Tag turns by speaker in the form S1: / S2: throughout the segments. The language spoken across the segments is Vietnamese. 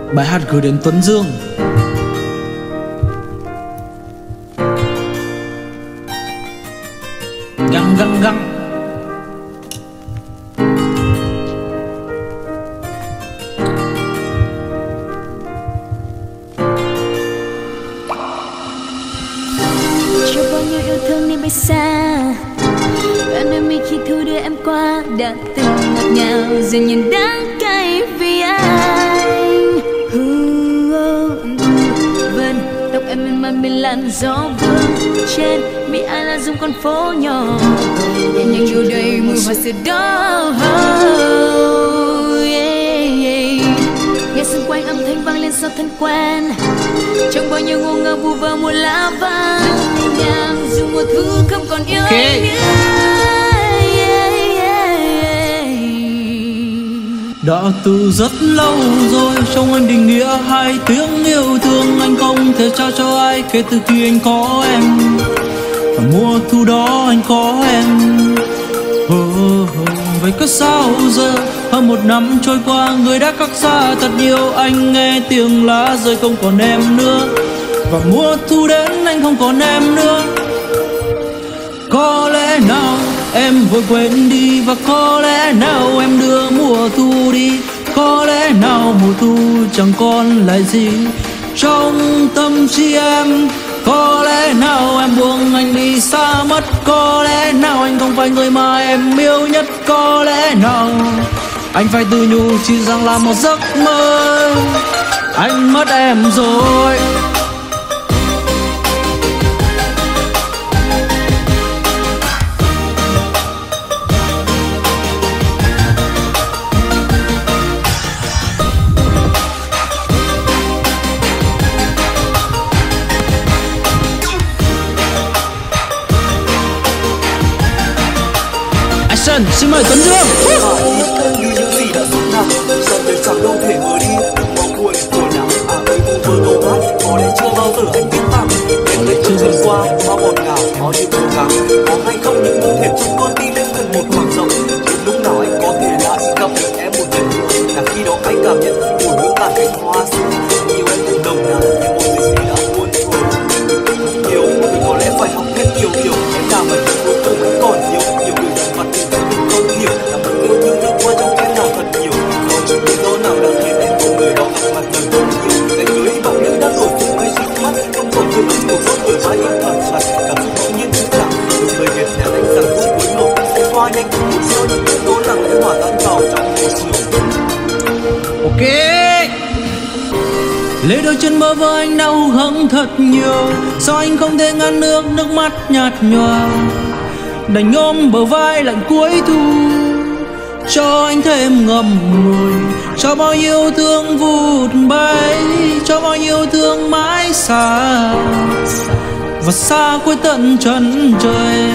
S1: Bài hát gửi đến Tuấn Dương. Găng găng găng.
S2: Cho bao nhiêu yêu thương nên bay xa, và nơi mình khi thu đưa em qua đã từng ngọt ngào dần nhìn đắng cay vì anh. Vân tóc em mềm mại bên làn gió vương trên mi ai là dung con phố nhỏ nhẹ nhàng chiều đầy mùi hoa sữa đỏ. Nghe xung quanh âm thanh vang lên sao thân quen, trong bao nhiêu ngô ngơ vu vơ mùa lá vàng nhàng dù mùa thu không còn yêu anh nữa.
S1: Đã từ rất lâu rồi trong anh định nghĩa hai tiếng yêu thương anh không thể trao cho ai kể từ khi anh có em. Và mùa thu đó anh có em. Vậy có sao giờ hơn một năm trôi qua người đã cách xa thật nhiều. Anh nghe tiếng lá rơi không còn em nữa, và mùa thu đến anh không còn em nữa. Có lẽ nào em vội quên đi, và có lẽ nào em đưa mùa thu đi. Có lẽ nào mùa thu chẳng còn lại gì trong tâm trí em. Có lẽ nào em buông anh đi xa mất. Có lẽ nào anh không phải người mà em yêu nhất. Có lẽ nào anh phải tự nhủ chỉ rằng là một giấc mơ. Anh mất em rồi. Xin mời Tuấn Dương.
S3: Như những gì đã xuống nặng, dòng đời chẳng đâu thể mở đi. Màu buồn của nắng với vu vơ câu hát, có lẽ chưa bao giờ anh biết tặng. Em lấy chưa dần qua, bao ngọt ngào, bao nhiêu cố gắng. Có hay không những mơ thiệt trong con tim đến gần một khoảng rộng. Đến lúc nào anh có thể lại gặp được em một lần nữa, là khi đó anh cảm nhận mùi hương tàn cánh hoa xưa. Yêu em cùng đồng nào như một người gì đã buồn thôi. Nhiều người có lẽ phải học hết nhiều điều, em làm vậy cuối cùng vẫn còn nhiều người dần mặt tình không hiểu là một yêu thương nước qua trong em nào thật nhiều. Có chút lý do nào đã khiến em cùng người đó gặp mặt lần đầu nhiều. Ngày cưới bao nhiêu đã đổ cùng ngay trước mắt, không còn thương anh cuộc sống bởi mãi im thật chặt. Cảm xúc tự nhiên thứ chẳng được người Việt nhà anh rằng khúc cuối nổ sẽ hoa nhanh cùng một siêu những yếu tố lặng lẽ hòa tan vào trong môi trường.
S1: Ok. Lê đôi chân mơ với anh đau hững thật nhiều. Sao anh không thể ngăn nước mắt nhạt nhòa, đành ôm bờ vai lạnh cuối thu. Cho anh thêm ngậm ngùi, cho bao nhiêu thương vụt bay, cho bao nhiêu thương mãi xa, và xa cuối tận chân trời.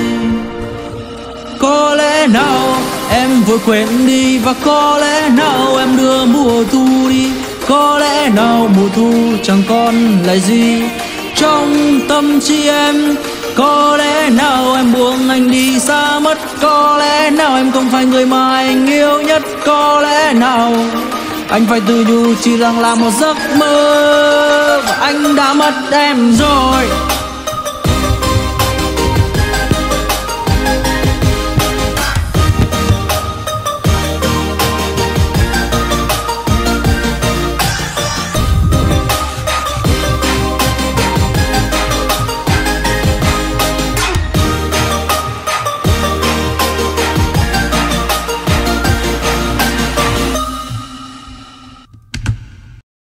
S1: Có lẽ nào em vội quên đi, và có lẽ nào em đưa mùa thu đi. Có lẽ nào mùa thu chẳng còn lại gì trong tâm trí em. Có lẽ nào em buông anh đi xa mất. Có lẽ nào em không phải người mà anh yêu nhất. Có lẽ nào anh phải tự nhủ chỉ rằng là một giấc mơ, và anh đã mất em rồi.